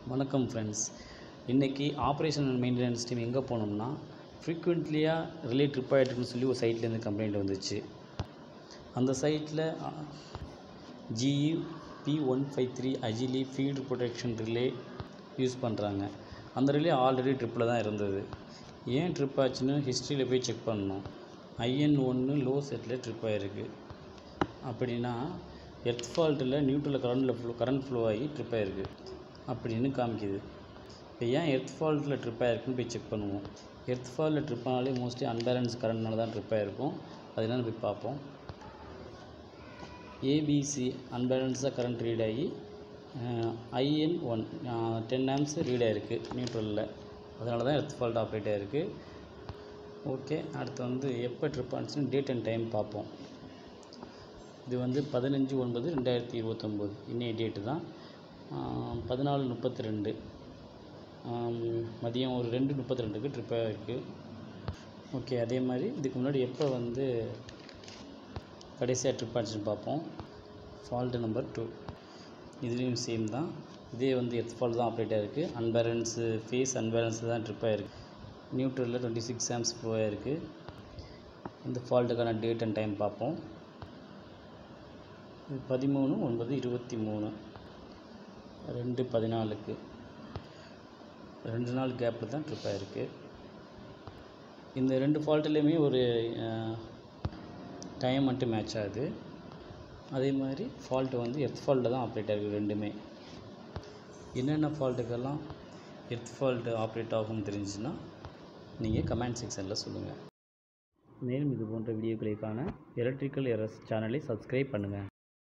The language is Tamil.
வணக்கம் ஃப்ரெண்ட்ஸ். இன்றைக்கி ஆப்ரேஷன் அண்ட் மெயின்டெனன்ஸ் டீம் எங்கே போனோம்னா ஃப்ரீக்வெண்ட்லியாக ரிலே ட்ரிப் ஆகிட்டுருக்குன்னு சொல்லி ஒரு சைட்லேருந்து கம்ப்ளைண்ட் வந்துச்சு. அந்த சைட்டில் GE P153 agile field protection relay use பண்ணுறாங்க. அந்த ரிலே ஆல்ரெடி ட்ரிப்பில் தான் இருந்தது. ஏன் ட்ரிப் ஆச்சுன்னு ஹிஸ்ட்ரியில் போய் செக் பண்ணோம். IN1 லோ செட்டில் ட்ரிப் ஆகிருக்கு. அப்படின்னா எர்த் ஃபால்ட்டில் நியூட்ரலில் கரண்ட் ஃப்ளோ ஆகி ட்ரிப் ஆகிருக்கு அப்படின்னு காமிக்குது. இப்போ ஏன் எர்த் ஃபால்ட்டில் ட்ரிப் ஆகிருக்குன்னு போய் செக் பண்ணுவோம். எர்த் ஃபால்ட்டில் ட்ரிப் ஆனாலே மோஸ்ட்லி அன்பேலன்ஸ் கரண்ட்னால தான் ட்ரிப் ஆகிருக்கும். அதனால போய் பார்ப்போம். ABC அன்பேலன்ஸாக கரண்ட் ரீட் ஆகி IN1 10 amps ரீட் ஆகிருக்கு நியூட்ரலில். அதனால தான் எர்த் ஃபால்ட் ஆப்ரேட் ஆகிருக்கு. ஓகே, அடுத்து எப்போ ட்ரிப் ஆனிச்சுன்னு டேட் அண்ட் டைம் பார்ப்போம். இது 15/9/2029 இன்னைய டேட்டு தான். 14:32 மதியம் ஒரு 2:32க்கு ட்ரிப் ஆகிருக்கு. ஓகே, அதே மாதிரி இதுக்கு முன்னாடி எப்போ கடைசியாக ட்ரிப் ஆச்சுன்னு பார்ப்போம். ஃபால்ட்டு நம்பர் 2 இதுலேயும் சேம் தான். இதே எர்த் ஃபால்ட் தான் ஆப்ரேட் ஆகிருக்கு. அன்பேலன்ஸு ஃபேஸ் அன்பேலன்ஸு தான் ட்ரிப் ஆகிருக்கு. நியூட்ரலில் 26 amps ஃப்ளோ ஆகிருக்கு. இந்த ஃபால்ட்டுக்கான டேட் அண்ட் டைம் பார்ப்போம். 13/9/23 2:14க்கு 2 நாள் கேப்பில் தான் ட்ரிப் ஆகிருக்கு. இந்த 2 ஃபால்ட்டுலேயுமே ஒரு டைம் மட்டும் மேட்ச் ஆகுது. அதே மாதிரி ஃபால்ட்டு எர்த் ஃபால்ட்டில் தான் ஆப்ரேட் ஆகிருக்கு ரெண்டுமே. என்னென்ன ஃபால்ட்டுக்கெல்லாம் எர்த் ஃபால்ட்டு ஆப்ரேட் ஆகும்னு தெரிஞ்சுன்னா நீங்கள் கமெண்ட் செக்ஷனில் சொல்லுங்கள். மேலும் இது போன்ற வீடியோக்களை காண எலக்ட்ரிக்கல் எரர்ஸ் சேனலை சப்ஸ்கிரைப் பண்ணுங்கள்.